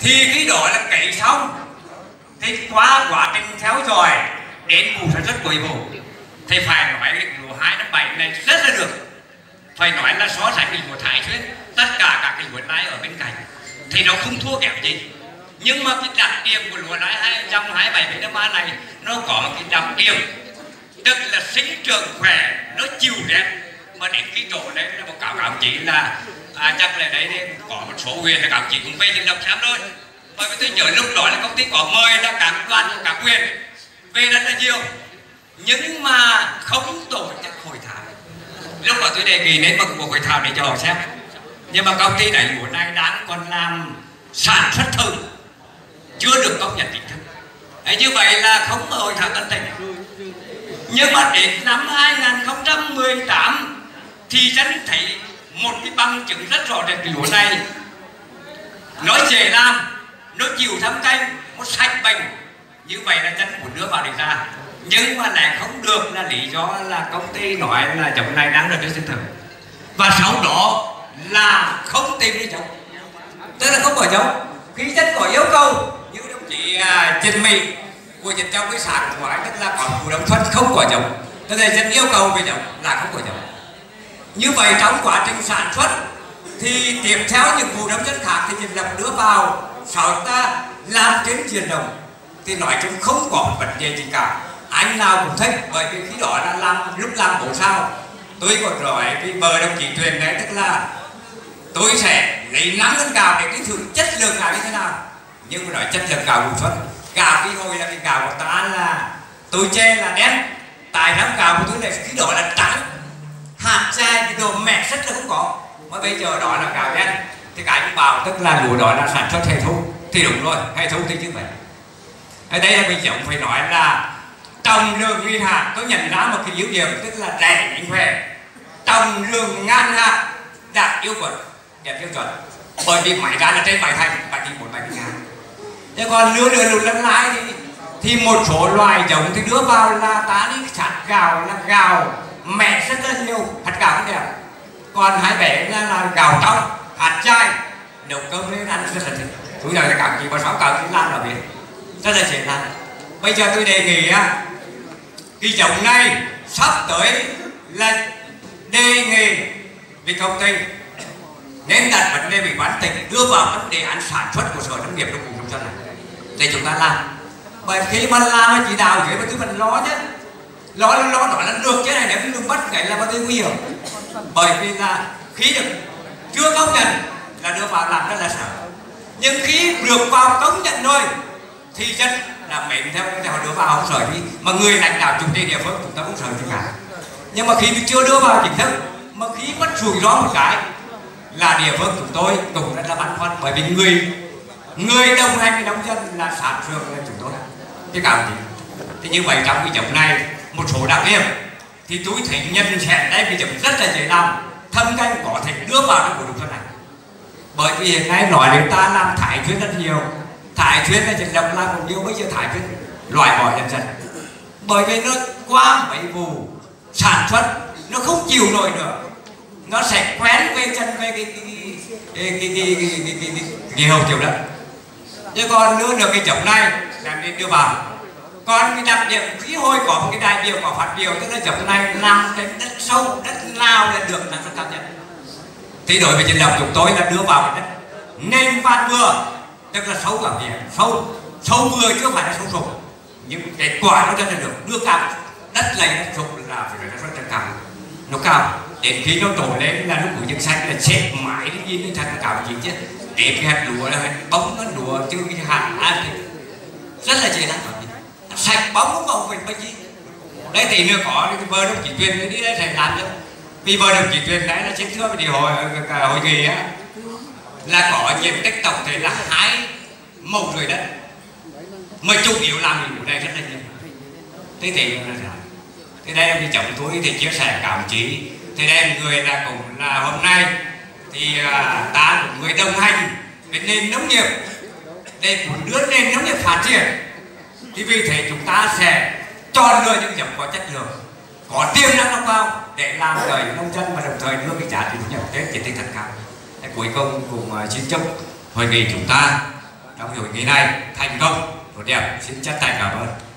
thì cái đó là cấy xong thì qua quá trình theo dõi đến vụ sản xuất cuối vụ thì phải nói cái lúa 2 năm 7 này rất là được, phải nói là so sánh với lúa Thái Xuyên tất cả các cái lúa lái ở bên cạnh thì nó không thua kém gì, nhưng mà cái đặc điểm của lúa lái trong 27 năm này nó có một cái đặc điểm tức là sinh trưởng khỏe, nó chịu rét. Mà đến cái chỗ đấy là một cáo chỉ là chắc là đấy có một số huyện là cáo chỉ cũng về trên đọc xem thôi, bởi vì tôi nhớ lúc đó là công ty có mời là các đoàn của các huyện về rất là nhiều, nhưng mà không tổ chức hội thảo. Lúc đó tôi đề nghị đến một cuộc hội thảo để cho họ xem, nhưng mà công ty này lúa này đang còn làm sản xuất thử chưa được công nhận chính thức. Đấy, như vậy là không có hội thảo tân tỉnh. Nhưng mà đến năm 2018 thì dân thấy một cái bằng chứng rất rõ rệt cái lúa này nó dễ làm, nó chịu thâm canh, nó sạch bệnh. Như vậy là dân muốn đưa vào để ra, nhưng mà lại không được là lý do là công ty nói là giống này đang được cái sự thật, và sau đó là không tìm đi giống, tức là không có giống. Khi dân có yêu cầu như đồng chí Trần Mỹ của dân trong cái sản của anh, tức là có vụ đồng thuận không có giống, tức là dân yêu cầu về giống là không có giống. Như vậy trong quá trình sản xuất thì tiếp theo những vụ nông dân khác thì dân lập đưa vào sau ta làm trên diện rộng thì nói chung không có một vấn đề gì cả, anh nào cũng thích. Bởi vì khi đó là lúc làm bộ sao tôi còn nói cái bờ đồng chí Tuyền đấy, tức là tôi sẽ lấy 5 tấn gạo để cái thử chất lượng gạo như thế nào. Nhưng mà nói chất lượng gạo vụ xuất gạo cái hồi là cái gạo của ta là tôi chê là đen, tại năm gạo của tôi này khi đó là trắng, hạt dài cái đồ mẹ rất là không có, mà bây giờ đó là gạo đen thì cái cũng bảo tức là lúa đó là sản xuất hệ thống thì đúng rồi, hệ thống thì chứ vậy. Ở đây là mình giống phải nói là trồng rừng nghìn hạt, tôi nhận ra một cái ưu điểm tức là rẻ nhanh khỏe, trồng rừng ngàn hạt đạt yêu chuẩn, đẹp tiêu chuẩn, bởi vì máy ra là trên bài thành 7.400 ngàn. Thế còn lúa lúa lúa lái thì một số loài giống thì đưa vào là ta đi chặt gạo là gạo mẹ rất là nhiều, hạt gạo cũng đẹp, còn hai bé là gạo trong hạt chai nấu cơm lên ăn rất là thích. Tôi nói là các chị bà sáu cậu làm là biết rất là dễ làm. Bây giờ tôi đề nghị cái giống này sắp tới là đề nghị với công ty nên đặt vấn đề ủy ban tỉnh đưa vào trong đề án sản xuất của sở nông nghiệp trong vùng nông dân này để chúng ta làm. Bởi khi mà làm chỉ đạo dưới mà cứ mình lo chứ, lo nói là được cái này, nếu đừng bắt cái là có thể nguy hiểm. Bởi vì là khi được chưa công nhận là đưa vào làm rất là sợ, nhưng khi được vào công nhận rồi thì dân là mệnh theo đưa vào không sợ gì, mà người lãnh đạo chủ trì địa phương chúng ta cũng sợ gì cả. Nhưng mà khi chưa đưa vào chính thức mà khi mất rủi ro một cái là địa phương chúng tôi cũng rất là băn khoăn, bởi vì người đồng hành với nông dân là sản xuất là chúng tôi cái cảm gì. Thì như vậy trong cái giống này một số đặc điểm thì tôi thấy nhân xét đây cái giống rất là dễ làm, thâm canh có thể đưa vào trong bộ đồng thuận này. Bởi vì hiện nay nói đến ta làm thải chuyên rất nhiều, thải chuyên là dân lộc làm một nhiều, bây giờ thải chuyên loại bỏ dần dần, bởi vì nó qua mấy vụ sản xuất nó không chịu nổi nữa, nó sẽ quen về chân về cái hậu chịu đất. Chứ còn nữa được cái giống này làm nên đưa vào. Còn cái đặc điểm khí hôi có một cái đại biểu có phát biểu tức là giống này làm trên đất sâu, đất nào là được năng suất cao nhất. Thì đối với dân lộc chúng tôi là đưa vào cái đất nền vạt vừa, tức là sâu vào biển, sâu vừa chứ không phải là sâu sục, nhưng cái quả nó rất là được đưa cao. Đất này đất sục là phải là rất là cao, nó cao đến khi nó trổ lên là lúc của dân xanh là chết mãi đến gì nó thật là cao gì chứ. Để cái hạt lúa là hạt bóng, nó lúa chứ cái hạt ăn thì rất là dễ lắm, sạch bóng không còn việc bao gì. Đấy thì nữa có cái vợ đồng chí Tuyền đi đấy thầy làm chứ, vì vợ đồng chí Tuyền đấy là xin thưa với hội nghị á là có diện tích tổng thể là 2 mẫu rưỡi đất, mà chủ yếu làm cái lúa này rất là nhiều. Thế thì đây là cái chồng tôi thì chia sẻ cảm chí. Thì đây người là cũng là hôm nay thì ta cũng người đồng hành với nền nông nghiệp để muốn đưa nền nông nghiệp phát triển. Thì vì thế chúng ta sẽ chọn lựa những giống có chất lượng, có tiềm năng nông cao để làm đời nông dân và đồng thời đưa cái giá trị thu nhập Tết trên tinh thần cao. Cuối cùng cùng xin chúc hội nghị chúng ta trong hội nghị này thành công tốt đẹp. Xin chân thành cảm ơn.